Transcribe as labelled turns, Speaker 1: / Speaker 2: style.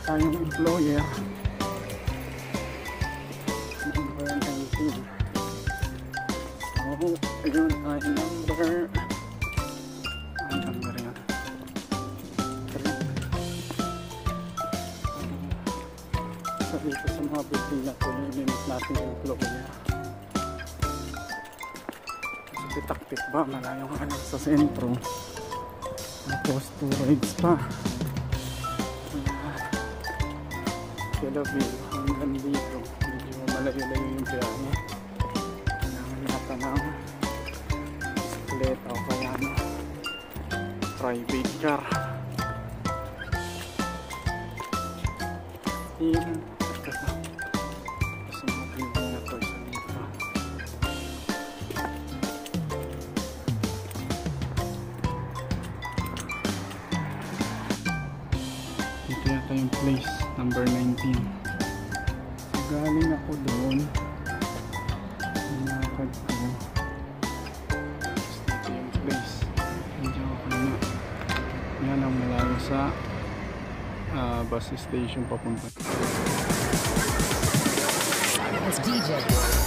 Speaker 1: tayong employer. Number 19. So, ayun ay number. Ang number yan. 3. So, dito sa mga building na ito, limit natin yung employer. Kasi taktik ba? Malayong alam sa sentro. Tapos 2 rides pa. Kailabil hanggang dito. Medyo malayo-layo yung biyahe. Kailangan nata ng bisikleta o kaya na private car. Yun. Sa mga pinagin na to isa dito. Dito yata yung place number 19. So, galing ako doon. Nakakad ko. Dito yung place. Medyo ako na. Yan ang malayo sa bus station papunta.
Speaker 2: It's DJ.